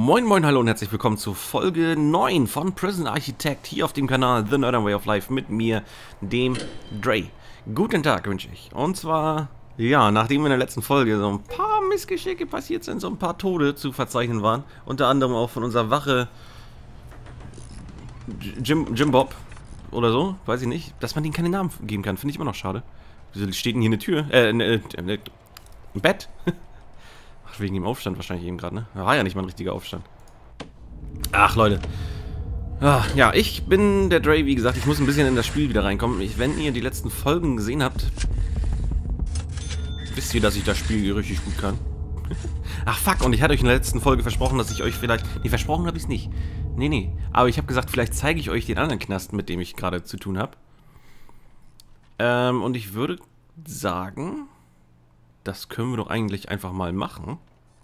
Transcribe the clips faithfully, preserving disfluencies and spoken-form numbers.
Moin moin, hallo und herzlich willkommen zu Folge neun von Prison Architect hier auf dem Kanal The Northern Way of Life mit mir, dem Dre. Guten Tag wünsche ich. Und zwar, ja, nachdem in der letzten Folge so ein paar Missgeschicke passiert sind, so ein paar Tode zu verzeichnen waren, unter anderem auch von unserer Wache Jim, Jim Bob oder so, weiß ich nicht, dass man denen keine Namen geben kann, finde ich immer noch schade. Wieso steht denn hier eine Tür? Äh, ne, ne, ein Bett? Ach, wegen dem Aufstand wahrscheinlich eben gerade, ne? War ja nicht mal ein richtiger Aufstand. Ach, Leute. Ah, ja, ich bin der Dre, wie gesagt, ich muss ein bisschen in das Spiel wieder reinkommen. Ich, wenn ihr die letzten Folgen gesehen habt, wisst ihr, dass ich das Spiel richtig gut kann. Ach, fuck, und ich hatte euch in der letzten Folge versprochen, dass ich euch vielleicht... Nee, versprochen habe ich es nicht. Nee, nee. Aber ich habe gesagt, vielleicht zeige ich euch den anderen Knast, mit dem ich gerade zu tun habe. Ähm, und ich würde sagen... Das können wir doch eigentlich einfach mal machen.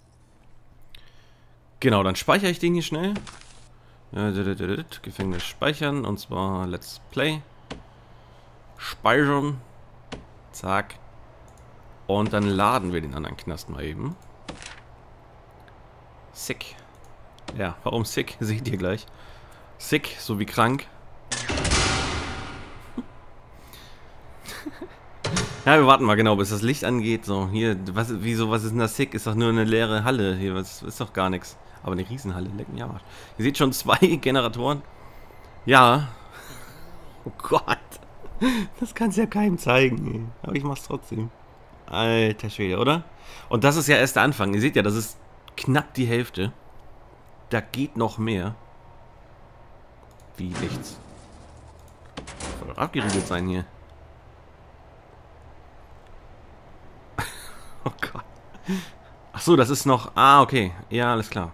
Genau, dann speichere ich den hier schnell. Gefängnis speichern. Und zwar Let's Play. Speichern. Zack. Und dann laden wir den anderen Knast mal eben. Sick. Ja, warum sick? Seht ihr gleich. Sick, so wie krank. Ja, wir warten mal genau, bis das Licht angeht. So, hier, was, wieso, was ist denn das sick? Ist doch nur eine leere Halle. Hier, was ist doch gar nichts. Aber eine Riesenhalle, leck mich am Arsch. Ihr seht schon zwei Generatoren. Ja. Oh Gott. Das kannst ja keinem zeigen, ey. Aber ich mach's trotzdem. Alter Schwede, oder? Und das ist ja erst der Anfang. Ihr seht ja, das ist knapp die Hälfte. Da geht noch mehr. Wie nichts. Soll doch abgeriegelt sein hier. Oh Gott. Ach so, das ist noch... Ah, okay. Ja, alles klar.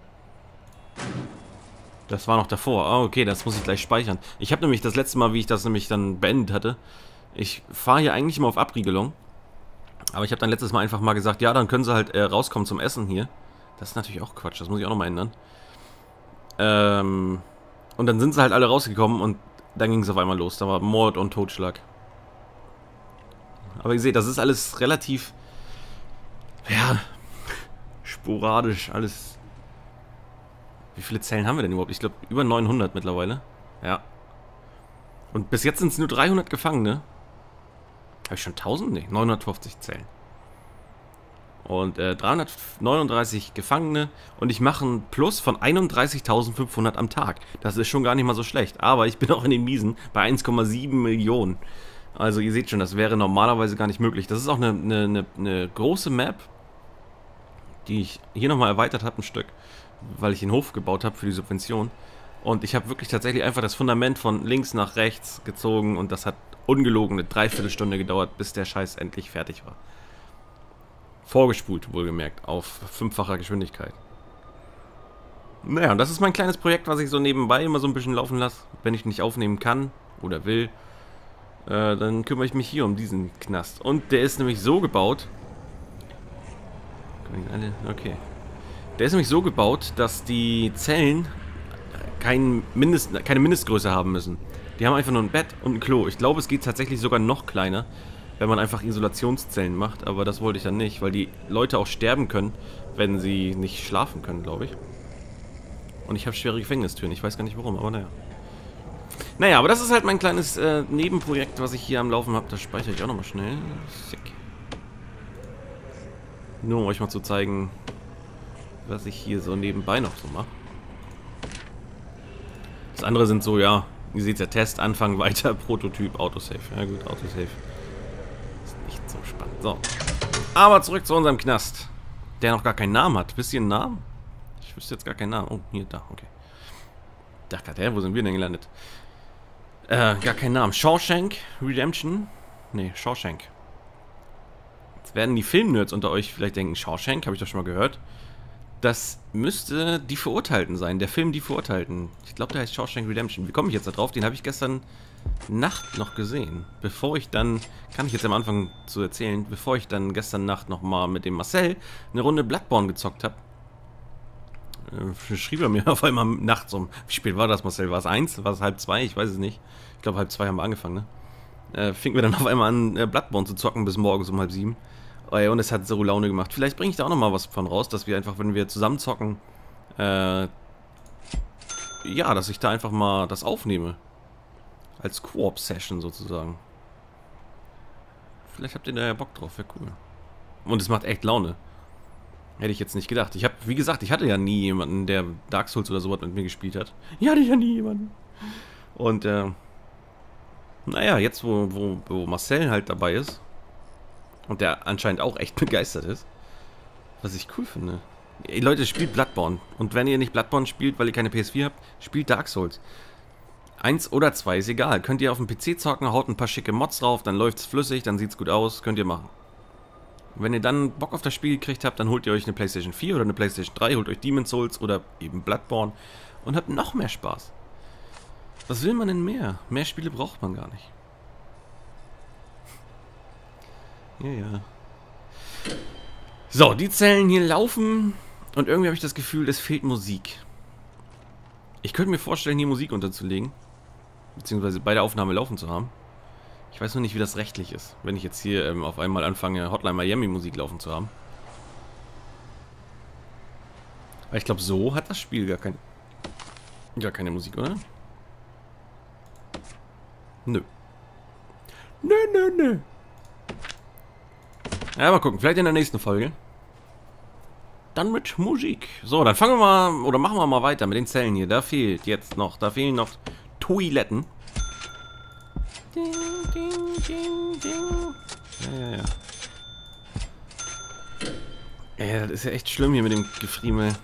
Das war noch davor. Ah, okay, das muss ich gleich speichern. Ich habe nämlich das letzte Mal, wie ich das nämlich dann beendet hatte, ich fahre hier eigentlich immer auf Abriegelung. Aber ich habe dann letztes Mal einfach mal gesagt, ja, dann können sie halt äh, rauskommen zum Essen hier. Das ist natürlich auch Quatsch, das muss ich auch nochmal ändern. Ähm, und dann sind sie halt alle rausgekommen und dann ging es auf einmal los. Da war Mord und Totschlag. Aber ihr seht, das ist alles relativ... Ja, sporadisch, alles. Wie viele Zellen haben wir denn überhaupt? Ich glaube, über neunhundert mittlerweile. Ja. Und bis jetzt sind es nur dreihundert Gefangene. Habe ich schon tausend? Ne, neunhundertfünfzig Zellen. Und äh, dreihundertneununddreißig Gefangene. Und ich mache einen Plus von einunddreißigtausendfünfhundert am Tag. Das ist schon gar nicht mal so schlecht. Aber ich bin auch in den Miesen bei eins Komma sieben Millionen. Also ihr seht schon, das wäre normalerweise gar nicht möglich. Das ist auch eine, eine, eine, eine große Map, die ich hier nochmal erweitert habe, ein Stück, weil ich den Hof gebaut habe für die Subvention. Und ich habe wirklich tatsächlich einfach das Fundament von links nach rechts gezogen und das hat ungelogen eine Dreiviertelstunde gedauert, bis der Scheiß endlich fertig war. Vorgespult, wohlgemerkt, auf fünffacher Geschwindigkeit. Naja, und das ist mein kleines Projekt, was ich so nebenbei immer so ein bisschen laufen lasse, wenn ich nicht aufnehmen kann oder will. Äh, dann kümmere ich mich hier um diesen Knast. Und der ist nämlich so gebaut... Okay. Der ist nämlich so gebaut, dass die Zellen kein Mindest, keine Mindestgröße haben müssen. Die haben einfach nur ein Bett und ein Klo. Ich glaube, es geht tatsächlich sogar noch kleiner, wenn man einfach Isolationszellen macht. Aber das wollte ich dann nicht, weil die Leute auch sterben können, wenn sie nicht schlafen können, glaube ich. Und ich habe schwere Gefängnistüren. Ich weiß gar nicht warum, aber naja. Naja, aber das ist halt mein kleines äh, Nebenprojekt, was ich hier am Laufen habe. Das speichere ich auch nochmal schnell. Sick. Nur um euch mal zu zeigen, was ich hier so nebenbei noch so mache. Das andere sind so, ja, ihr seht ja, Test, Anfang, weiter, Prototyp, Autosave. Ja gut, Autosave ist nicht so spannend. So. Aber zurück zu unserem Knast, der noch gar keinen Namen hat. Wisst ihr einen Namen? Ich wüsste jetzt gar keinen Namen. Oh, hier, da, okay. Ich dachte, hä, wo sind wir denn gelandet? Äh, gar keinen Namen. Shawshank Redemption? Nee, Shawshank. Jetzt werden die Filmnerds unter euch vielleicht denken, Shawshank, habe ich doch schon mal gehört. Das müsste Die Verurteilten sein, der Film Die Verurteilten. Ich glaube, der heißt Shawshank Redemption. Wie komme ich jetzt da drauf? Den habe ich gestern Nacht noch gesehen. Bevor ich dann, kann ich jetzt am Anfang zu erzählen, bevor ich dann gestern Nacht nochmal mit dem Marcel eine Runde Bloodborne gezockt habe. Äh, schrieb er mir auf einmal nachts um. Wie spät war das, Marcel? War es eins? War es halb zwei? Ich weiß es nicht. Ich glaube, halb zwei haben wir angefangen, ne? Äh, fing wir dann auf einmal an, äh, Bloodborne zu zocken bis morgens um halb sieben. Oh ja, und es hat so Laune gemacht. Vielleicht bringe ich da auch nochmal was von raus, dass wir einfach, wenn wir zusammen zocken, Äh, ja, dass ich da einfach mal das aufnehme. Als Koop-Session sozusagen. Vielleicht habt ihr da ja Bock drauf, wäre cool. Und es macht echt Laune. Hätte ich jetzt nicht gedacht. Ich habe, wie gesagt, ich hatte ja nie jemanden, der Dark Souls oder sowas mit mir gespielt hat. Ich hatte ja nie jemanden. Und, äh, naja, jetzt wo, wo, wo Marcel halt dabei ist und der anscheinend auch echt begeistert ist, was ich cool finde. Ey Leute, spielt Bloodborne. Und wenn ihr nicht Bloodborne spielt, weil ihr keine P S vier habt, spielt Dark Souls. Eins oder zwei, ist egal. Könnt ihr auf dem P C zocken, haut ein paar schicke Mods drauf, dann läuft's flüssig, dann sieht's gut aus, könnt ihr machen. Wenn ihr dann Bock auf das Spiel gekriegt habt, dann holt ihr euch eine PlayStation vier oder eine PlayStation drei, holt euch Demon's Souls oder eben Bloodborne und habt noch mehr Spaß. Was will man denn mehr? Mehr Spiele braucht man gar nicht. Ja, ja. So, die Zellen hier laufen und irgendwie habe ich das Gefühl, es fehlt Musik. Ich könnte mir vorstellen, hier Musik unterzulegen, beziehungsweise bei der Aufnahme laufen zu haben. Ich weiß nur nicht, wie das rechtlich ist, wenn ich jetzt hier ähm, auf einmal anfange, Hotline Miami Musik laufen zu haben. Aber ich glaube, so hat das Spiel gar, kein, gar keine Musik, oder? Nö. Nö, nö, nö. Ja, mal gucken, vielleicht in der nächsten Folge. Dann mit Musik. So, dann fangen wir mal, oder machen wir mal weiter mit den Zellen hier. Da fehlt jetzt noch, da fehlen noch Toiletten. Ding, ding, ding, ding. Ja, ja, ja. Ja, das ist ja echt schlimm hier mit dem Gefriemel.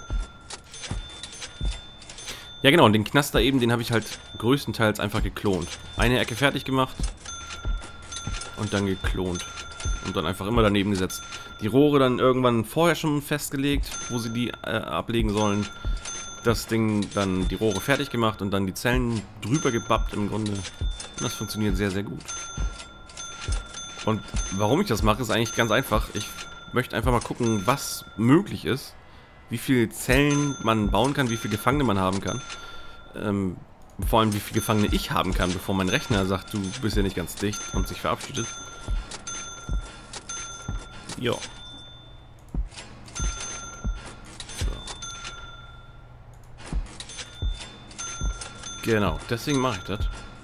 Ja genau, und den Knaster eben, den habe ich halt größtenteils einfach geklont. Eine Ecke fertig gemacht und dann geklont. Und dann einfach immer daneben gesetzt. Die Rohre dann irgendwann vorher schon festgelegt, wo sie die äh, ablegen sollen. Das Ding dann die Rohre fertig gemacht und dann die Zellen drüber gebappt im Grunde. Und das funktioniert sehr, sehr gut. Und warum ich das mache, ist eigentlich ganz einfach. Ich möchte einfach mal gucken, was möglich ist. Wie viele Zellen man bauen kann, wie viele Gefangene man haben kann. Ähm, vor allem, wie viele Gefangene ich haben kann, bevor mein Rechner sagt, du bist ja nicht ganz dicht und sich verabschiedet. Ja. So. Genau, deswegen mache ich das.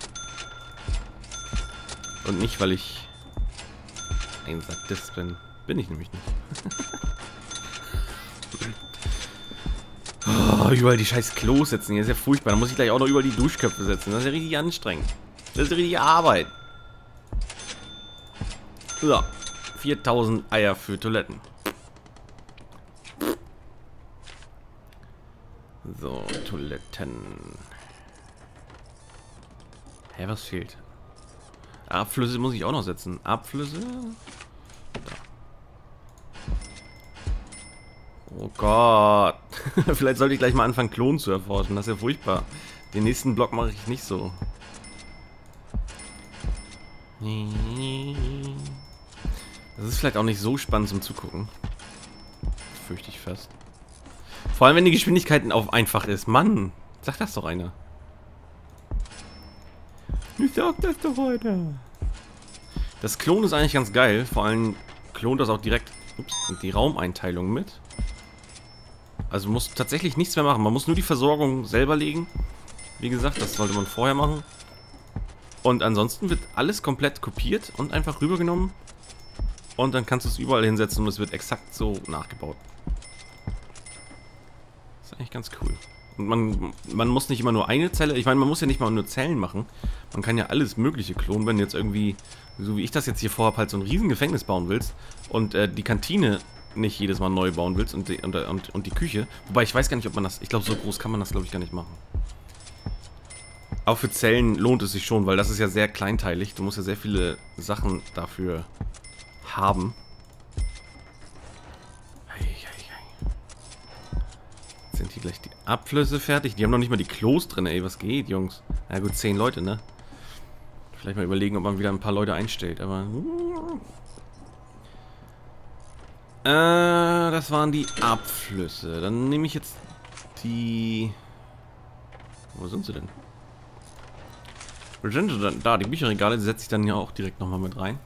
Und nicht, weil ich ein Sadist bin. Bin ich nämlich nicht. Oh, überall die scheiß Klos setzen. Hier ist ja furchtbar. Da muss ich gleich auch noch überall die Duschköpfe setzen. Das ist ja richtig anstrengend. Das ist richtig Arbeit. So. viertausend Eier für Toiletten. So, Toiletten. Hä, was fehlt? Abflüsse muss ich auch noch setzen. Abflüsse? Da. Oh Gott. Vielleicht sollte ich gleich mal anfangen, Klonen zu erforschen. Das ist ja furchtbar. Den nächsten Block mache ich nicht so. Das ist vielleicht auch nicht so spannend zum Zugucken. Fürchte ich fast. Vor allem, wenn die Geschwindigkeit auf einfach ist. Mann, sag das doch einer. Ich sag das doch einer. Das Klonen ist eigentlich ganz geil. Vor allem klont das auch direkt ups, die Raumeinteilung mit. Also muss tatsächlich nichts mehr machen. Man muss nur die Versorgung selber legen. Wie gesagt, das sollte man vorher machen. Und ansonsten wird alles komplett kopiert und einfach rübergenommen. Und dann kannst du es überall hinsetzen und es wird exakt so nachgebaut. Das ist eigentlich ganz cool. Und man, man muss nicht immer nur eine Zelle, ich meine, man muss ja nicht mal nur Zellen machen. Man kann ja alles Mögliche klonen, wenn du jetzt irgendwie, so wie ich das jetzt hier vorhabe, halt so ein riesen Gefängnis bauen willst und äh, die Kantine nicht jedes Mal neu bauen willst und die, und, und, und die Küche. Wobei ich weiß gar nicht, ob man das, ich glaube, so groß kann man das, glaube ich, gar nicht machen. Auch für Zellen lohnt es sich schon, weil das ist ja sehr kleinteilig. Du musst ja sehr viele Sachen dafür haben. Jetzt sind hier gleich die Abflüsse fertig. Die haben noch nicht mal die Klos drin, ey. Was geht, Jungs? Na gut, zehn Leute, ne? Vielleicht mal überlegen, ob man wieder ein paar Leute einstellt, aber... Äh, das waren die Abflüsse. Dann nehme ich jetzt die... Wo sind sie denn? Wo sind sie denn? Da, die Bücherregale, die setze ich dann ja auch direkt nochmal mit rein.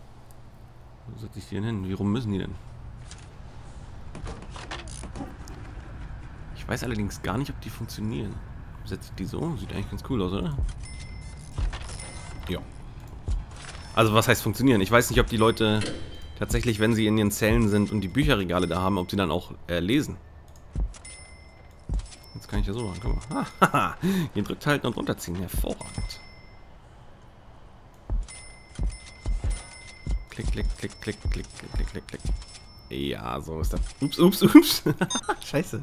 Wo setze ich die denn hin? Wie rum müssen die denn? Ich weiß allerdings gar nicht, ob die funktionieren. Setze ich die so? Sieht eigentlich ganz cool aus, oder? Ja. Also was heißt funktionieren? Ich weiß nicht, ob die Leute tatsächlich, wenn sie in ihren Zellen sind und die Bücherregale da haben, ob sie dann auch äh, lesen. Jetzt kann ich ja so machen. Guck mal. Haha. Hier drückt halten und runterziehen. Hervorragend. Klick, klick, klick, klick, klick, klick, klick, klick. Ja, so ist das. Ups, ups, ups. Scheiße.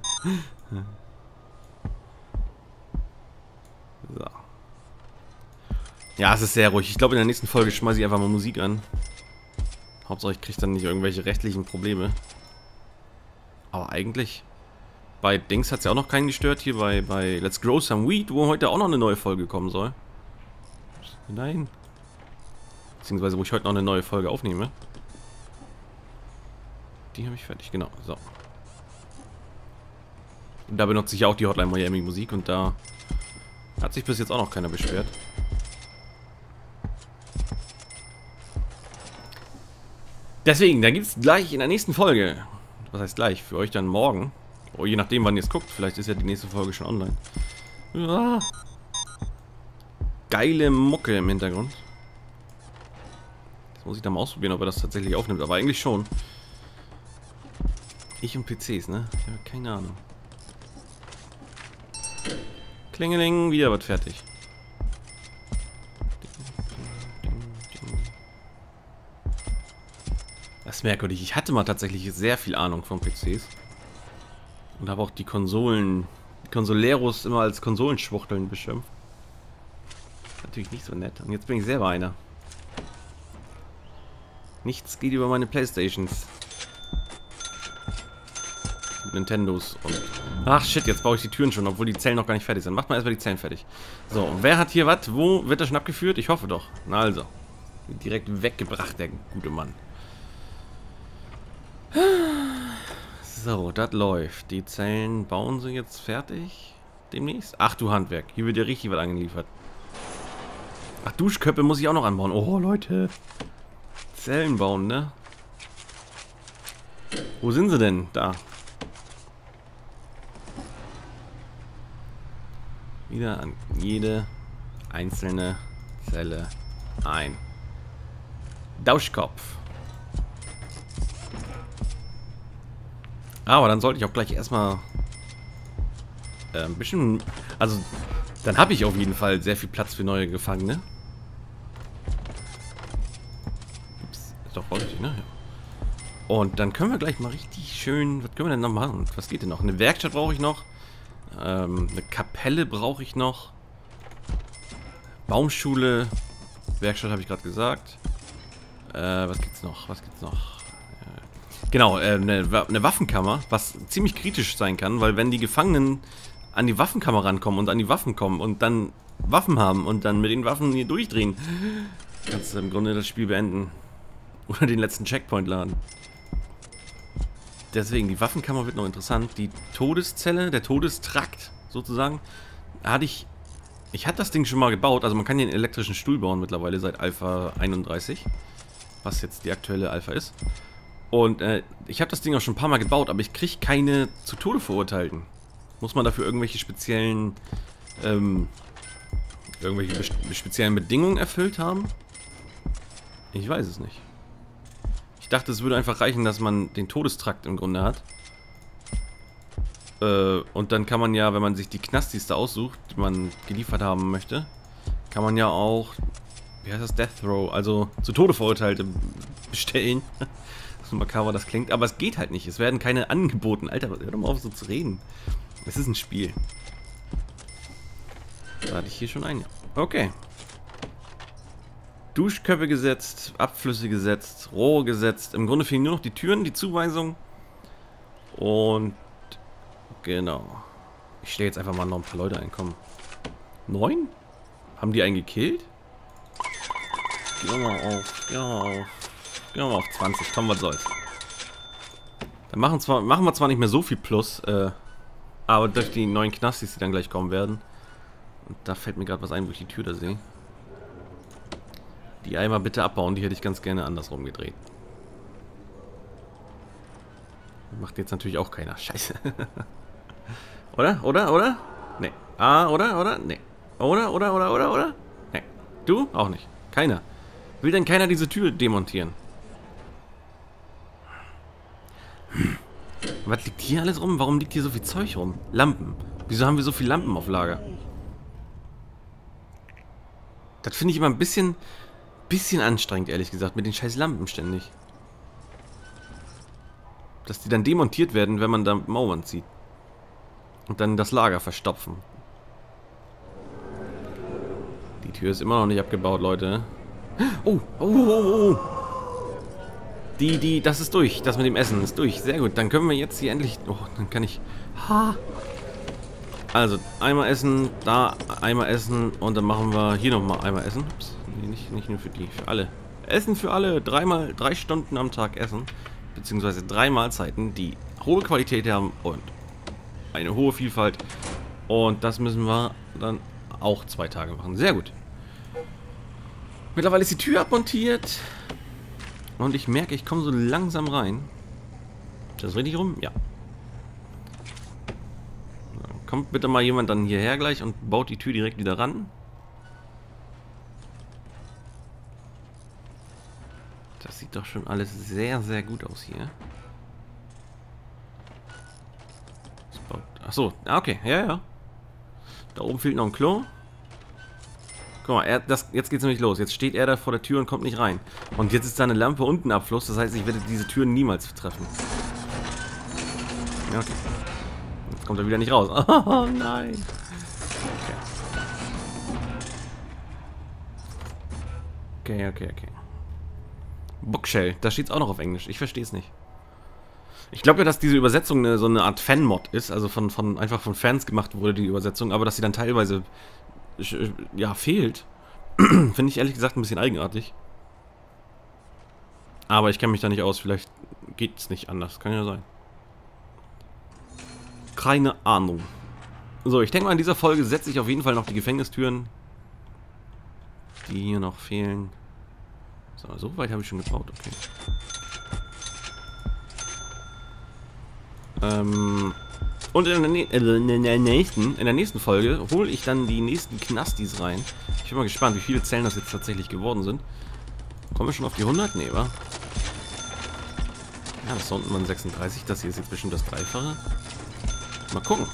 So. Ja, es ist sehr ruhig. Ich glaube, in der nächsten Folge schmeiße ich einfach mal Musik an. Hauptsache, ich kriege dann nicht irgendwelche rechtlichen Probleme. Aber eigentlich... Bei Dings hat es ja auch noch keinen gestört. Hier bei, bei Let's Grow Some Weed, wo heute auch noch eine neue Folge kommen soll. Nein. Beziehungsweise, wo ich heute noch eine neue Folge aufnehme. Die habe ich fertig, genau. So. Und da benutze ich ja auch die Hotline Miami Musik und da hat sich bis jetzt auch noch keiner beschwert. Deswegen, da gibt es gleich in der nächsten Folge, was heißt gleich, für euch dann morgen, oh, je nachdem wann ihr es guckt, vielleicht ist ja die nächste Folge schon online. Ja. Geile Mucke im Hintergrund. Jetzt muss ich da mal ausprobieren, ob er das tatsächlich aufnimmt, aber eigentlich schon. Ich und P Cs, ne? Ich habe keine Ahnung. Klingeling, wieder wird fertig. Das ist merkwürdig. Ich hatte mal tatsächlich sehr viel Ahnung von P Cs. Und habe auch die Konsolen, die Konsoleros immer als Konsolenschwuchteln beschimpft. Natürlich nicht so nett. Und jetzt bin ich selber einer. Nichts geht über meine Playstations. Nintendos und... Ach shit, jetzt baue ich die Türen schon, obwohl die Zellen noch gar nicht fertig sind. Macht mal erstmal die Zellen fertig. So, und wer hat hier was? Wo wird das schon abgeführt? Ich hoffe doch. Na also. Direkt weggebracht, der gute Mann. So, das läuft. Die Zellen bauen sie jetzt fertig. Demnächst. Ach du Handwerk. Hier wird ja richtig was angeliefert. Ach, Duschköpfe muss ich auch noch anbauen. Oh, Leute. Zellen bauen, ne? Wo sind sie denn? Da. Wieder an jede einzelne Zelle ein Duschkopf. Aber dann sollte ich auch gleich erstmal äh, ein bisschen... Also, dann habe ich auf jeden Fall sehr viel Platz für neue Gefangene. Ups, ist doch vorsichtig, ne? Ja. Und dann können wir gleich mal richtig schön... Was können wir denn noch machen? Was geht denn noch? Eine Werkstatt brauche ich noch. Ähm, eine Kapelle brauche ich noch. Baumschule. Werkstatt habe ich gerade gesagt. Äh, was gibt's noch? Was gibt's noch? Äh, genau, äh, eine, eine Waffenkammer, was ziemlich kritisch sein kann, weil wenn die Gefangenen an die Waffenkammer rankommen und an die Waffen kommen und dann Waffen haben und dann mit den Waffen hier durchdrehen, kannst du im Grunde das Spiel beenden. Oder den letzten Checkpoint laden. Deswegen, die Waffenkammer wird noch interessant. Die Todeszelle, der Todestrakt sozusagen, hatte ich... Ich hatte das Ding schon mal gebaut. Also man kann hier einen elektrischen Stuhl bauen mittlerweile seit Alpha einunddreißig. Was jetzt die aktuelle Alpha ist. Und äh, ich habe das Ding auch schon ein paar Mal gebaut, aber ich kriege keine zu Tode verurteilten. Muss man dafür irgendwelche speziellen... Ähm, irgendwelche be speziellen Bedingungen erfüllt haben? Ich weiß es nicht. Ich dachte, es würde einfach reichen, dass man den Todestrakt im Grunde hat. Äh, und dann kann man ja, wenn man sich die Knastis da aussucht, die man geliefert haben möchte, kann man ja auch, wie heißt das, Death Row, also zu Tode Verurteilte bestellen. So makaber das klingt, aber es geht halt nicht. Es werden keine angeboten. Alter, hör doch mal auf so zu reden. Es ist ein Spiel. Da hatte ich hier schon einen. Okay. Duschköpfe gesetzt, Abflüsse gesetzt, Rohre gesetzt. Im Grunde fehlen nur noch die Türen, die Zuweisung. Und genau. Ich stelle jetzt einfach mal noch ein paar Leute ein. Komm. Neun? Haben die einen gekillt? Gehen wir mal auf. Gehen wir mal auf. Gehen wir mal auf zwanzig. Komm, was soll's. Dann machen, zwar, machen wir zwar nicht mehr so viel Plus, äh, aber durch die neuen Knastis, die dann gleich kommen werden. Und da fällt mir gerade was ein, wo ich die Tür da sehe. Die einmal bitte abbauen, die hätte ich ganz gerne andersrum gedreht. Macht jetzt natürlich auch keiner. Scheiße. Oder? Oder? Oder? Nee. Ah, oder? Oder? Nee. Oder? Oder? Oder? Oder? Oder? Nee. Du? Auch nicht. Keiner. Will denn keiner diese Tür demontieren? Hm. Was liegt hier alles rum? Warum liegt hier so viel Zeug rum? Lampen. Wieso haben wir so viele Lampen auf Lager? Das finde ich immer ein bisschen, bisschen anstrengend, ehrlich gesagt, mit den scheiß Lampen ständig. Dass die dann demontiert werden, wenn man da Mauern zieht. Und dann das Lager verstopfen. Die Tür ist immer noch nicht abgebaut, Leute. Oh, oh, oh, oh. Die, die, das ist durch. Das mit dem Essen ist durch. Sehr gut. Dann können wir jetzt hier endlich... Oh, dann kann ich... Ha. Also, einmal essen, da einmal essen und dann machen wir hier nochmal einmal essen. Ups, nee, nicht, nicht nur für die, für alle. Essen für alle. Dreimal, drei Stunden am Tag essen. Beziehungsweise drei Mahlzeiten, die hohe Qualität haben und eine hohe Vielfalt. Und das müssen wir dann auch zwei Tage machen. Sehr gut. Mittlerweile ist die Tür abmontiert. Und ich merke, ich komme so langsam rein. Ist das richtig rum? Ja. Kommt bitte mal jemand dann hierher gleich und baut die Tür direkt wieder ran. Das sieht doch schon alles sehr, sehr gut aus hier. Achso, okay, ja, ja. Da oben fehlt noch ein Klo. Guck mal, er, das, jetzt geht's nämlich los. Jetzt steht er da vor der Tür und kommt nicht rein. Und jetzt ist da eine Lampe unten Abfluss. Das heißt, ich werde diese Türen niemals treffen. Ja, okay. Jetzt kommt er wieder nicht raus. Oh nein. Okay, okay, okay. okay. Bookshell, da steht's auch noch auf Englisch. Ich verstehe es nicht. Ich glaube ja, dass diese Übersetzung eine, so eine Art Fan-Mod ist, also von, von einfach von Fans gemacht wurde, die Übersetzung, aber dass sie dann teilweise ja, fehlt, finde ich ehrlich gesagt ein bisschen eigenartig. Aber ich kenne mich da nicht aus, vielleicht geht es nicht anders, kann ja sein. Keine Ahnung. So, ich denke mal, in dieser Folge setze ich auf jeden Fall noch die Gefängnistüren, die hier noch fehlen. So, so weit habe ich schon gebaut, okay. Ähm, und in der, äh, in der nächsten, in der nächsten Folge hole ich dann die nächsten Knastis rein. Ich bin mal gespannt, wie viele Zellen das jetzt tatsächlich geworden sind. Kommen wir schon auf die hundert? Nee, wa? Ja, das ist da unten waren sechsunddreißig. Das hier ist jetzt bestimmt das Dreifache. Mal gucken.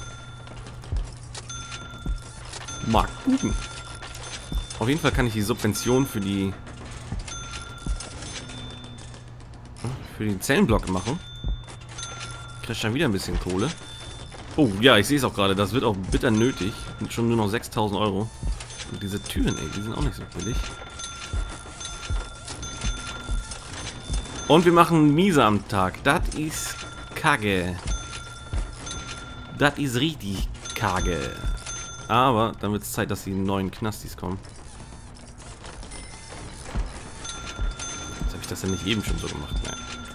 Mal gucken. Auf jeden Fall kann ich die Subvention für die für den Zellenblock machen. Krieg dann wieder ein bisschen Kohle. Oh, ja, ich sehe es auch gerade. Das wird auch bitter nötig. Und schon nur noch sechstausend Euro. Und diese Türen, ey, die sind auch nicht so billig. Und wir machen miese am Tag. Das ist kacke. Das ist richtig kacke. Aber dann wird es Zeit, dass die neuen Knastis kommen. Jetzt habe ich das ja nicht eben schon so gemacht. Nein.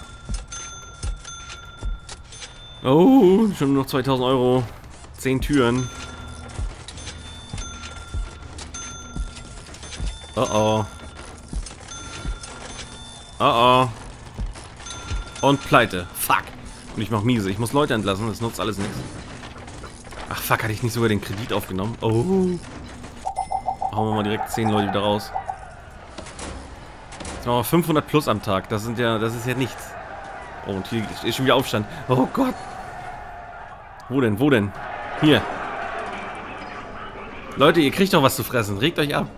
Oh, schon nur noch zweitausend Euro. zehn Türen. Oh oh. Oh oh. Und pleite. Fuck. Und ich mach miese. Ich muss Leute entlassen. Das nutzt alles nichts. Ach fuck, hatte ich nicht sogar den Kredit aufgenommen? Oh. Hauen wir mal direkt zehn Leute wieder raus. Jetzt machen wir fünfhundert plus am Tag. Das sind ja, das ist ja nichts. Oh, und hier ist schon wieder Aufstand. Oh Gott. Wo denn? Wo denn? Hier. Leute, ihr kriegt doch was zu fressen. Regt euch ab.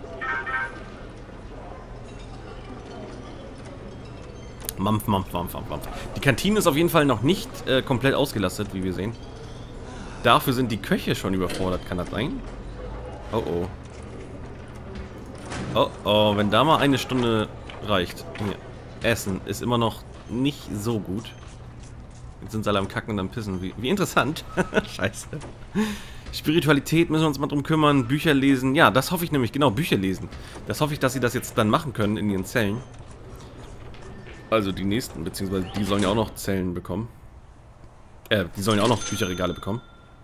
Mampf, mampf, mampf, mampf, mampf. Die Kantine ist auf jeden Fall noch nicht äh, komplett ausgelastet, wie wir sehen. Dafür sind die Köche schon überfordert. Kann das sein? Oh oh. Oh oh, wenn da mal eine Stunde reicht. Hier. Essen ist immer noch nicht so gut. Jetzt sind sie alle am Kacken und am Pissen. Wie, wie interessant. Scheiße. Spiritualität müssen wir uns mal drum kümmern. Bücher lesen. Ja, das hoffe ich nämlich. Genau, Bücher lesen. Das hoffe ich, dass sie das jetzt dann machen können in ihren Zellen. Also die nächsten, beziehungsweise die sollen ja auch noch Zellen bekommen. Äh, die sollen ja auch noch Bücherregale bekommen.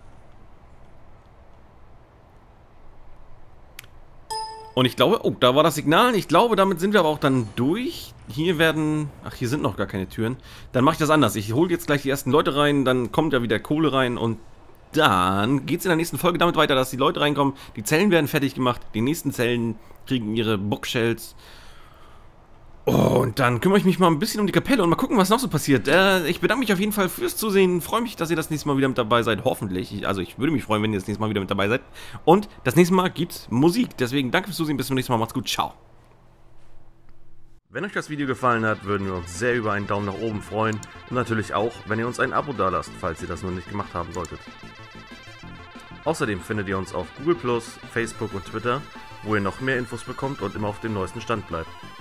Und ich glaube, oh, da war das Signal. Ich glaube, damit sind wir aber auch dann durch. Hier werden, ach, hier sind noch gar keine Türen. Dann mache ich das anders. Ich hole jetzt gleich die ersten Leute rein, dann kommt ja wieder Kohle rein und dann geht es in der nächsten Folge damit weiter, dass die Leute reinkommen, die Zellen werden fertig gemacht, die nächsten Zellen kriegen ihre Bookshells. Und dann kümmere ich mich mal ein bisschen um die Kapelle und mal gucken, was noch so passiert. Äh, ich bedanke mich auf jeden Fall fürs Zusehen. Freue mich, dass ihr das nächste Mal wieder mit dabei seid. Hoffentlich. Ich, also ich würde mich freuen, wenn ihr das nächste Mal wieder mit dabei seid. Und das nächste Mal gibt's Musik. Deswegen danke fürs Zusehen. Bis zum nächsten Mal. Macht's gut. Ciao. Wenn euch das Video gefallen hat, würden wir uns sehr über einen Daumen nach oben freuen. Und natürlich auch, wenn ihr uns ein Abo dalasst, falls ihr das noch nicht gemacht haben solltet. Außerdem findet ihr uns auf Google plus, Facebook und Twitter, wo ihr noch mehr Infos bekommt und immer auf dem neuesten Stand bleibt.